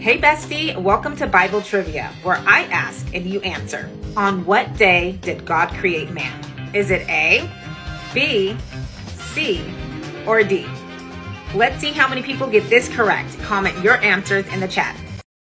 Hey bestie, welcome to Bible Trivia, where I ask and you answer. On what day did God create man? Is it A, B, C, or D? Let's see how many people get this correct. Comment your answers in the chat.